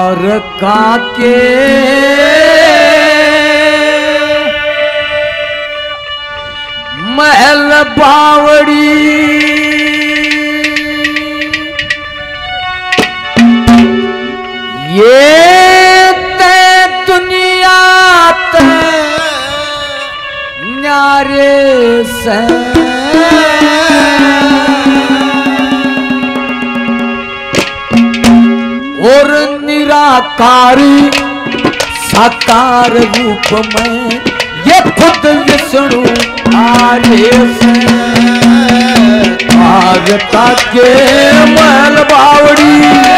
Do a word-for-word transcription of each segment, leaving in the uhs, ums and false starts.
द्वारका के महल बावड़ी ये ते दुनिया ते न्यारे से और निराकारी साकार रूप में ये खुद विष्णु आर्य से द्वारका के महल बावड़ी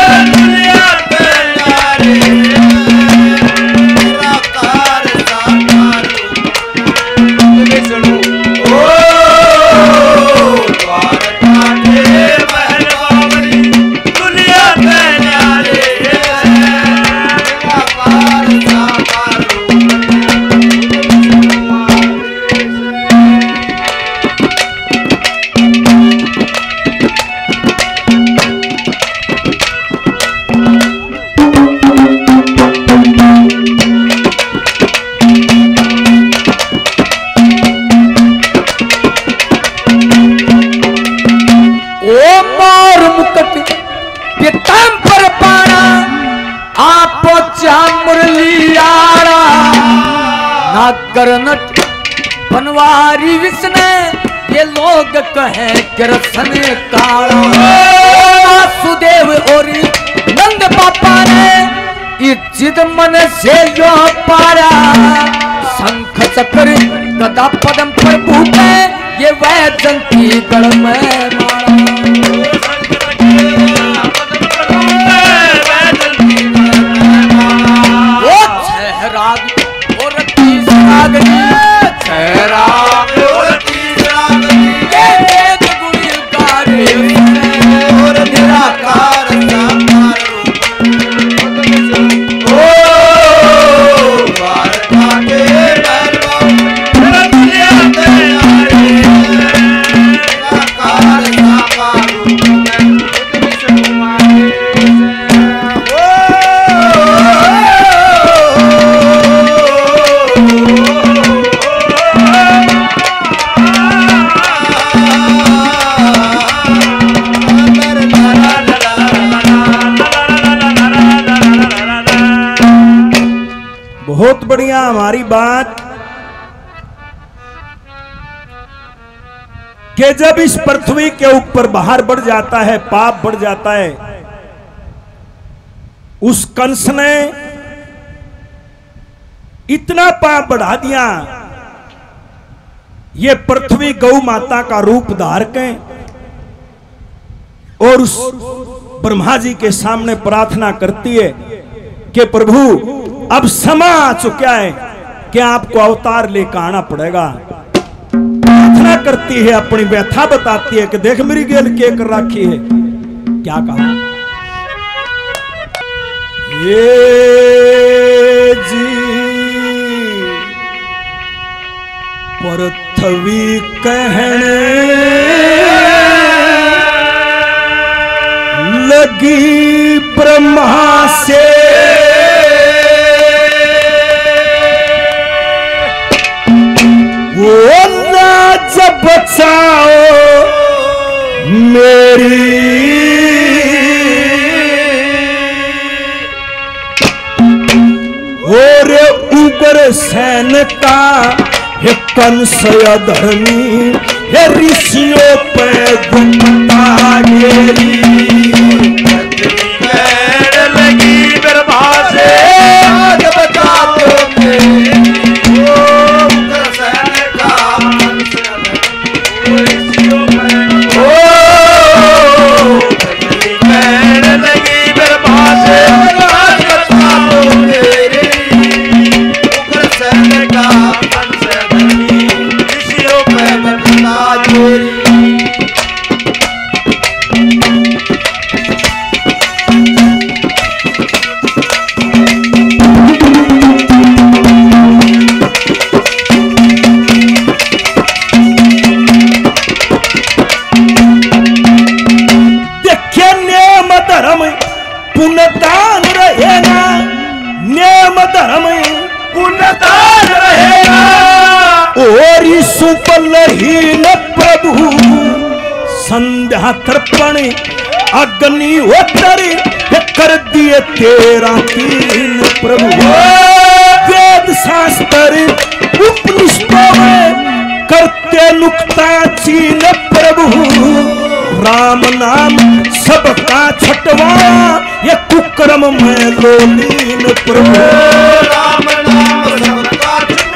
करनट बनवारी विष्णु ये लोग कहे कृष्ण काला वासुदेव और नंद पापा ने इज्जत मन से जो पारा शंख चक्र गदा पदम पर भूखे ये वैजंती गढ़ में वो छहरा छहरा और निराकार बहुत बढ़िया हमारी बात कि जब इस पृथ्वी के ऊपर बाहर बढ़ जाता है, पाप बढ़ जाता है, उस कंस ने इतना पाप बढ़ा दिया, ये पृथ्वी गौ माता का रूप धार के और उस ब्रह्मा जी के सामने प्रार्थना करती है कि प्रभु अब समय आ चुका है कि आपको अवतार लेकर आना पड़ेगा। प्रार्थना करती है, अपनी व्यथा बताती है कि देख मेरी गेल के कर रखी है। क्या कहा? ये जी पृथ्वी कहने लगी ब्रह्मा से वो लाज बचाओ मेरी, और ऊपर सैन का है कंस अधर्मी है ऋषियों पे गुप्ता गेरी लगी ब्रह्मा से लाज बचाओ मेरी। पुण्यदान रहेगा, नियम धर्म पुण्यदान रहेगा। और सुबलहीन प्रभु संध्या तर्पण अग्निहोत्र कर दिए तेरा तीन प्रभु। वेद शास्त्र उपनिषदों में करते नुक्ता चीन प्रभु। राम नाम सबका छठवा ये कुक्रम में लोलीन प्रभु। राम नाम सबका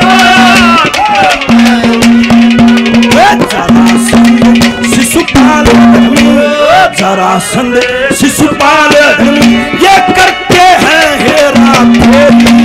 शिशुपाल जरासंध शिशुपाल ये करते हैं हेरा फेरी।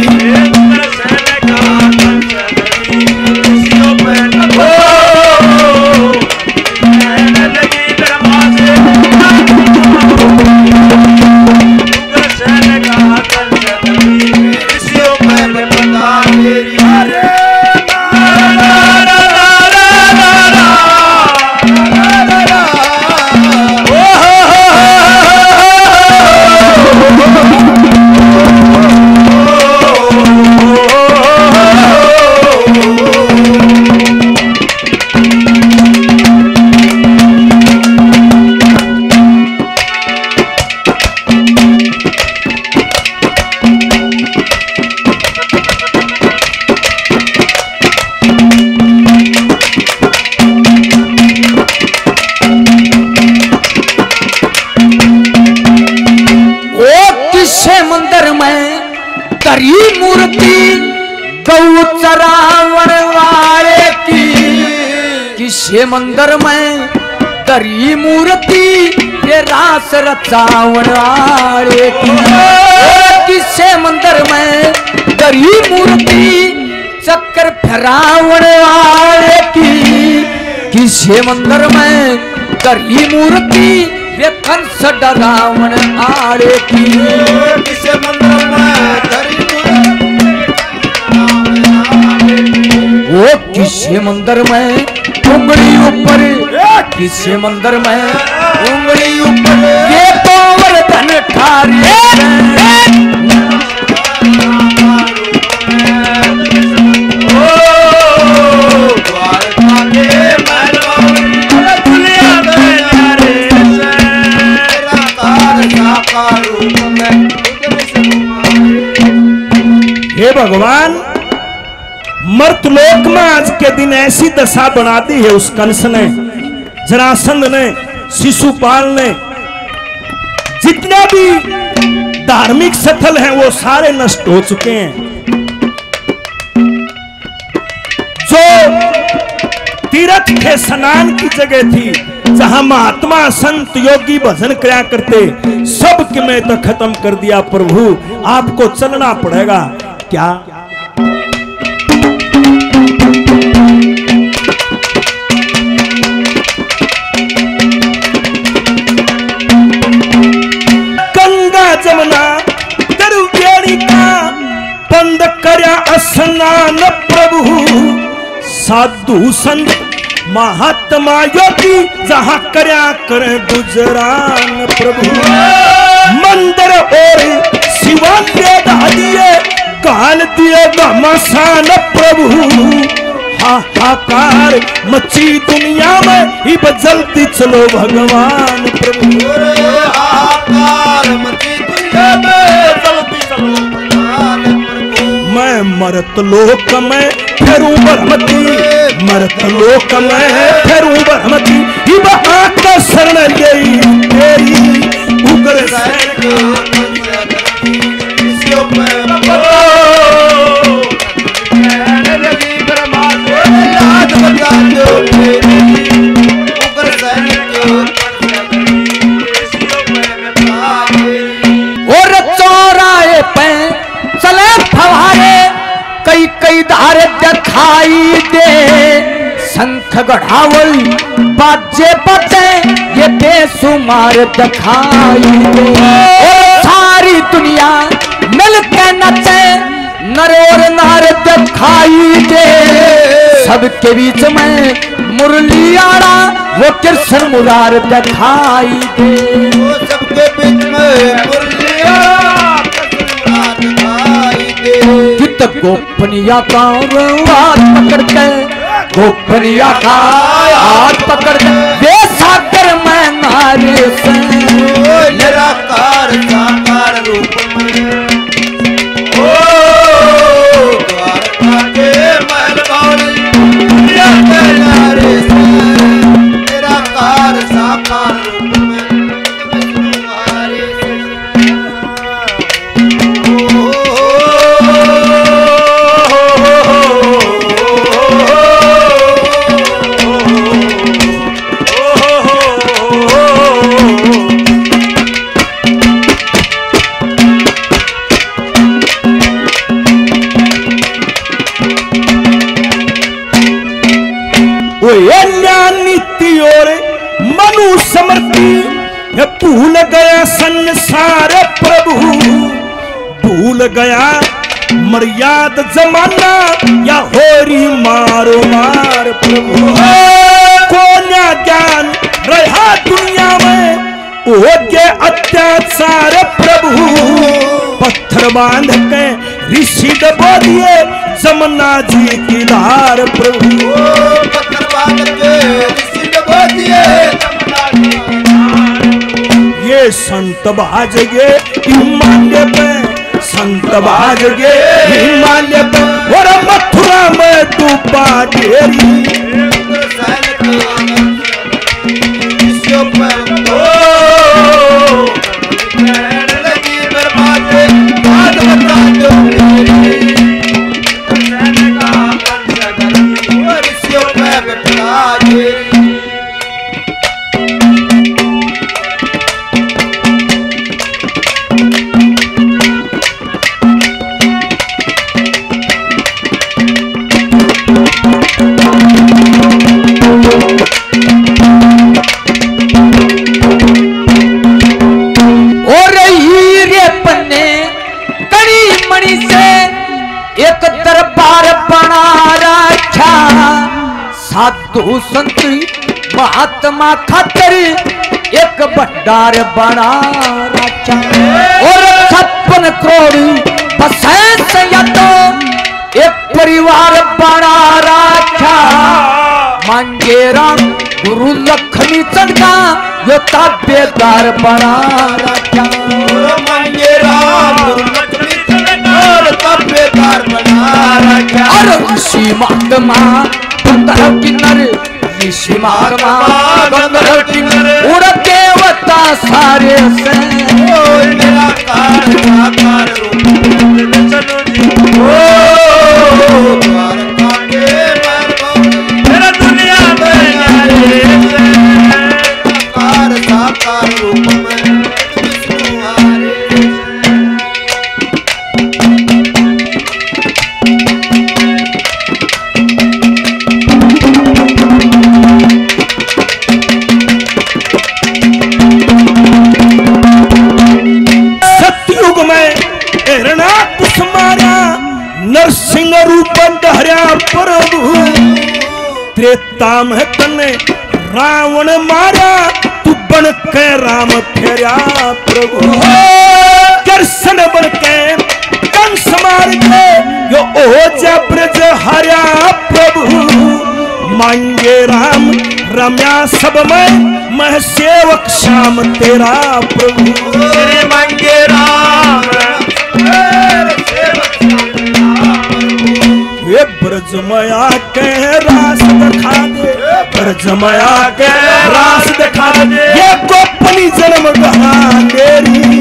किसे मंदिर में करी मूर्ति ये रास रचावन वाले की। किसे मंदिर में करी मूर्ति चक्कर फरावन वाले की। किसे मंदिर में करी मूर्ति ये कंस डरावन आड़े की। किसे मंदिर में करी वो किसे मंदिर में उंगली ऊपर, किसे मंदिर में उंगली ऊपर ये तो वर्धन ठारे। हे भगवान, मर्तलोक में आज के दिन ऐसी दशा बना दी है उस कंस ने, जरासंध ने, शिशुपाल ने। जितने भी धार्मिक स्थल हैं वो सारे नष्ट हो चुके हैं। जो तीर्थ थे, स्नान की जगह थी, जहां महात्मा संत योगी भजन किया करते, सब के मैं तो खत्म कर दिया प्रभु। आपको चलना पड़ेगा क्या? जमुना दरवेड़ी का बंद करया स्नान प्रभु। साधु संत महात्मा योगी जहां करया करे गुजरान प्रभु। मंदिर और शिवालय ढा दिए, गाल दिए घमासान प्रभु। हाहाकार मची दुनिया में ही जल्दी चलो भगवान प्रभु। हाहाकार मची दुनिया में जल्दी चलो भगवान प्रभु। मैं मरत लोक में फेरू बरमती, मरत लोक में फेरू बरमती। ही वहां का शरण गई तेरी उग्र और चौराहे पे चले फवारे, कई कई धारे दिखाई दे। शंख गढ़ावल बाजे बजे ये बेसुमार दिखाई दे। सारी दुनिया मिल के नचे, नर और नार दिखाई दे। सबके बीच में मुरली आड़ा वो कृष्ण मुरार दिखाई दे। सबके बीच में मुरली गोपनिया का हाथ पकड़ के गोपनिया का हाथ पकड़ के वे सागर में नारे से निराकार साकार रूप में ओ द्वारका के महल बावली नारे से निराकार साकार रूप में तुम्हारे से नीति और मनु समर्थी भूल गया संसार प्रभु भूल गया मर्याद जमाना या होरी मारो मार प्रभु को ना ज्ञान रहा दुनिया में हो के अत्याचार प्रभु पत्थर बांध के ऋषि दबा दिए जमुना जी की धार प्रभु पत्थर बांध के ऋषि दबा दिए जमुना जी की धार। ये संत बाज गए हिमालय पे संत बाज गए हिमालय पे और मथुरा में डूबा ढेरी साधु संत महात्मा खातिर एक भंडार बना रखा और छप्पन करोड़ बसेस या तो एक परिवार बना रखा मांगेरा गुरु लक्ष्मी चंद का यो ताबेदार बना रखा मांगेरा गुरु लक्ष्मी चंद का ताबेदार बना रखा और ऋषि महात्मा किन्नर ऋषि महात्मा गंधर्व किन्नर उड़ देवता सारे से निराकार साकार रूप में चलो जी ओ द्वारका के महल बावली मेरा दुनिया में निराकार साकार रूप में विष्णु हारे नरसिंह रूप धर्या प्रभु त्रेता में तने रावण मारा तू बन के राम फेरा प्रभु कृष्ण बन के कंस मार के यो ओजा ब्रज हर्या प्रभु मांगे राम रम्या सब में मैं सेवक श्याम तेरा प्रभु मांगे राम ये ब्रजमया के रास दिखा दे ब्रजमया के रास दिखा दे ये गोपनी जन्म गहा तेरी